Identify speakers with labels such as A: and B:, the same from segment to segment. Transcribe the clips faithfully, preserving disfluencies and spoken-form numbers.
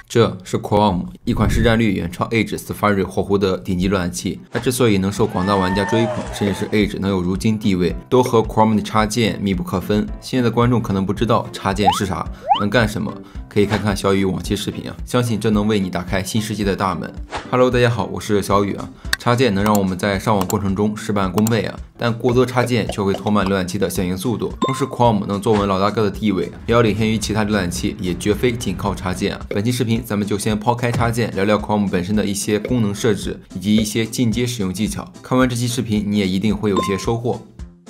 A: 这是 Chrome 一款市占率远超 Edge Safari 火狐的顶级浏览器。它之所以能受广大玩家追捧，甚至是 Edge 能有如今地位，都和 Chrome 的插件密不可分。现在的观众可能不知道插件是啥，能干什么，可以看看小雨往期视频啊，相信这能为你打开新世界的大门。Hello， 大家好，我是小雨啊。插件能让我们在上网过程中事半功倍啊，但过多插件却会拖慢浏览器的响应速度。同时 ，Chrome 能坐稳老大哥的地位，也要领先于其他浏览器，也绝非仅靠插件啊。本期视频咱们就先抛开插件，聊聊 Chrome 本身的一些功能设置以及一些进阶使用技巧。看完这期视频，你也一定会有些收获。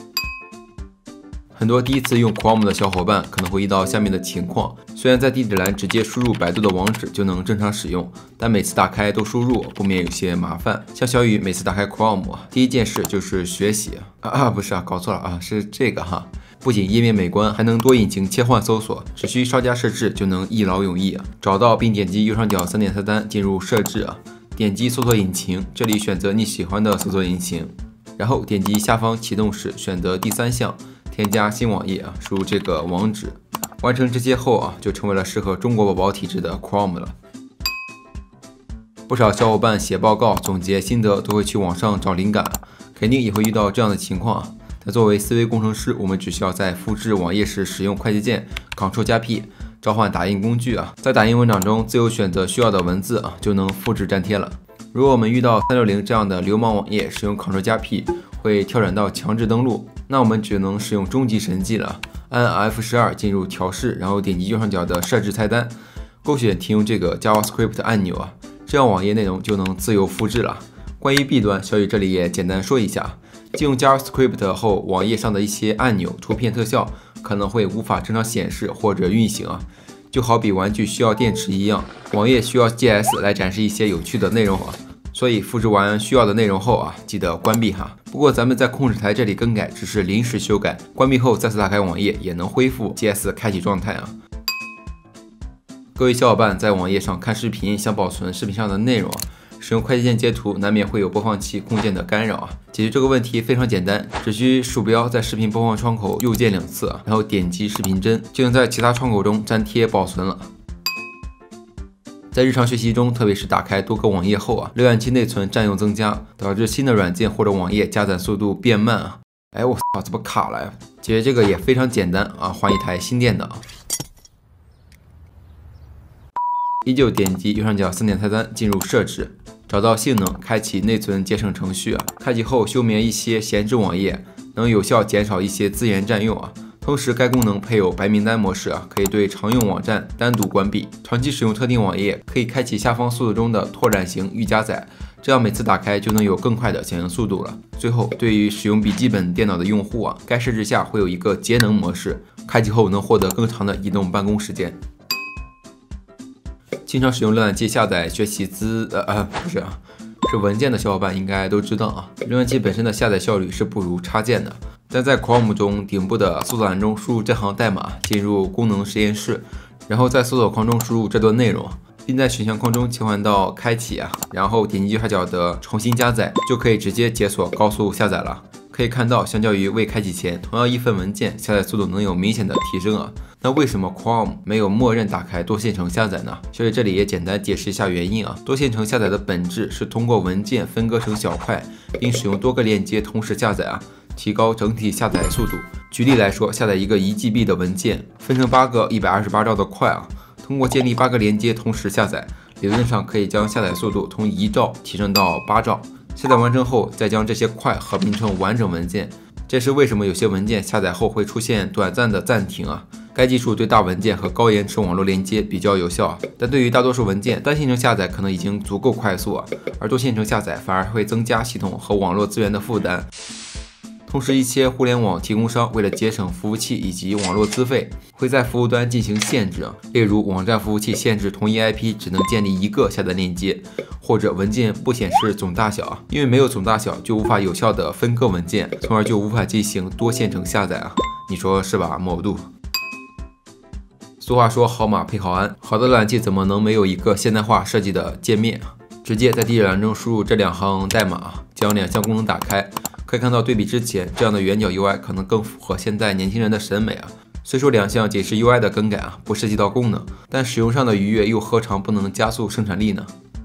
A: 很多第一次用 Chrome 的小伙伴可能会遇到下面的情况：虽然在地址栏直接输入百度的网址就能正常使用，但每次打开都输入，不免有些麻烦。像小雨每次打开 Chrome， 第一件事就是学习啊啊，不是啊，搞错了啊，是这个哈。不仅页面美观，还能多引擎切换搜索，只需稍加设置就能一劳永逸啊。找到并点击右上角三点菜单进入设置啊，点击搜索引擎，这里选择你喜欢的搜索引擎，然后点击下方启动时选择第三项。添加新网页啊，输入这个网址，完成这些后啊，就成为了适合中国宝宝体质的 Chrome 了。不少小伙伴写报告、总结心得都会去网上找灵感，肯定也会遇到这样的情况啊。但作为思维工程师，我们只需要在复制网页时使用快捷键 Ctrl 加 P， 召唤打印工具啊，在打印文档中自由选择需要的文字啊，就能复制粘贴了。如果我们遇到三六零这样的流氓网页，使用 Ctrl 加 P 会跳转到强制登录，那我们只能使用终极神技了，按 F 十二 进入调试，然后点击右上角的设置菜单，勾选停用这个 JavaScript 按钮啊，这样网页内容就能自由复制了。关于弊端，小雨这里也简单说一下，进入 JavaScript 后，网页上的一些按钮、图片特效可能会无法正常显示或者运行啊。就好比玩具需要电池一样，网页需要 G S 来展示一些有趣的内容啊。所以复制完需要的内容后啊，记得关闭哈。不过咱们在控制台这里更改只是临时修改，关闭后再次打开网页也能恢复 G S 开启状态啊。各位小伙伴在网页上看视频，想保存视频上的内容，使用快捷键截图难免会有播放器控件的干扰啊。解决这个问题非常简单，只需鼠标在视频播放窗口右键两次，然后点击视频帧，就能在其他窗口中粘贴保存了。在日常学习中，特别是打开多个网页后啊，浏览器内存占用增加，导致新的软件或者网页加载速度变慢啊。哎，我操，怎么卡了呀？解决这个也非常简单啊，换一台新电脑。依旧点击右上角三点菜单进入设置，找到性能，开启内存节省程序啊。开启后休眠一些闲置网页，能有效减少一些资源占用啊。同时，该功能配有白名单模式啊，可以对常用网站单独关闭。长期使用特定网页，可以开启下方速度中的拓展型预加载，这样每次打开就能有更快的响应速度了。最后，对于使用笔记本电脑的用户啊，该设置下会有一个节能模式，开启后能获得更长的移动办公时间。经常使用浏览器下载学习资呃呃不是啊，是文件的小伙伴应该都知道啊，浏览器本身的下载效率是不如插件的。但在 Chrome 中顶部的搜索栏中输入这行代码，进入功能实验室，然后在搜索框中输入这段内容，并在选项框中切换到开启啊，然后点击右下角的重新加载，就可以直接解锁高速下载了。可以看到，相较于未开启前，同样一份文件下载速度能有明显的提升啊。那为什么 Chrome 没有默认打开多线程下载呢？所以这里也简单解释一下原因啊。多线程下载的本质是通过文件分割成小块，并使用多个链接同时下载啊，提高整体下载速度。举例来说，下载一个一 G B 的文件，分成八个一百二十八兆的块啊，通过建立八个连接同时下载，理论上可以将下载速度从一兆提升到八兆。下载完成后，再将这些块合并成完整文件。这是为什么有些文件下载后会出现短暂的暂停啊。该技术对大文件和高延迟网络连接比较有效，但对于大多数文件，单线程下载可能已经足够快速啊，而多线程下载反而会增加系统和网络资源的负担。同时，一些互联网提供商为了节省服务器以及网络资费，会在服务端进行限制，例如网站服务器限制同一 I P 只能建立一个下载链接，或者文件不显示总大小，因为没有总大小就无法有效的分割文件，从而就无法进行多线程下载啊，你说是吧，某度？俗话说好马配好鞍，好的浏览器怎么能没有一个现代化设计的界面？直接在地址栏中输入这两行代码，将两项功能打开。可以看到，对比之前，这样的圆角 U I 可能更符合现在年轻人的审美啊。 虽说两项仅是 U I 的更改啊，不涉及到功能，但使用上的愉悦又何尝不能加速生产力呢？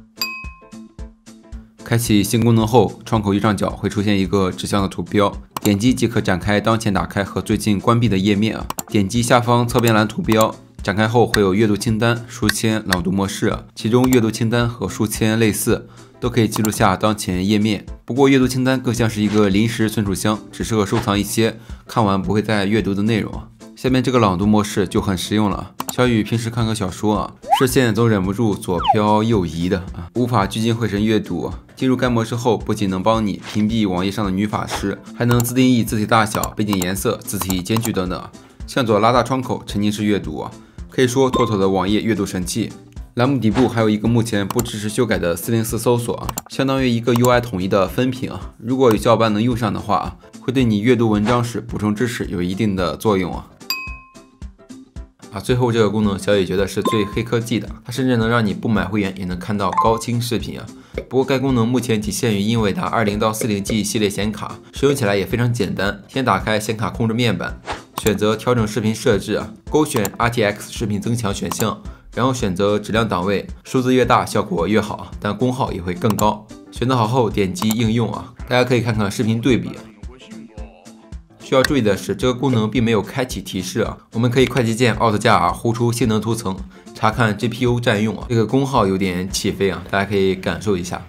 A: 开启新功能后，窗口右上角会出现一个指向的图标，点击即可展开当前打开和最近关闭的页面啊。点击下方侧边栏图标，展开后会有阅读清单、书签、朗读模式，其中阅读清单和书签类似，都可以记录下当前页面。不过阅读清单更像是一个临时存储箱，只适合收藏一些看完不会再阅读的内容。下面这个朗读模式就很实用了。小雨平时看个小说啊，视线总忍不住左飘右移的啊，无法聚精会神阅读。进入该模式后，不仅能帮你屏蔽网页上的女法师，还能自定义字体大小、背景颜色、字体间距等等。向左拉大窗口，沉浸式阅读，可以说妥妥的网页阅读神器。栏目底部还有一个目前不支持修改的四零四搜索，相当于一个 U I 统一的分屏。如果有小伙伴能用上的话，会对你阅读文章时补充知识有一定的作用啊。啊，最后这个功能小野觉得是最黑科技的，它甚至能让你不买会员也能看到高清视频啊。不过该功能目前仅限于英伟达二零到四零 G 系列显卡，使用起来也非常简单。先打开显卡控制面板，选择调整视频设置啊，勾选 R T X 视频增强选项，然后选择质量档位，数字越大效果越好，但功耗也会更高。选择好后点击应用啊，大家可以看看视频对比。需要注意的是，这个功能并没有开启提示啊，我们可以快捷键 Alt 加 R 呼出性能图层，查看 G P U 占用啊，这个功耗有点起飞啊，大家可以感受一下。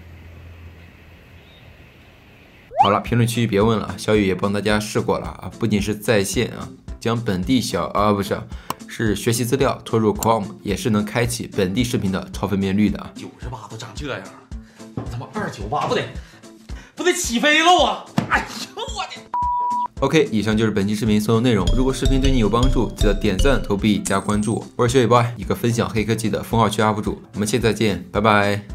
A: 好了，评论区别问了，小雨也帮大家试过了啊，不仅是在线啊，将本地小啊不是，是学习资料拖入 Chrome， 也是能开启本地视频的超分辨率的啊。
B: 九十八都长这样，我他妈二九八不得不得起飞了啊！哎呦我的！
A: OK， 以上就是本期视频所有内容。如果视频对你有帮助，记得点赞、投币、加关注。我是小雨boy，一个分享黑科技的封号区 U P 主。我们下次再见，拜拜。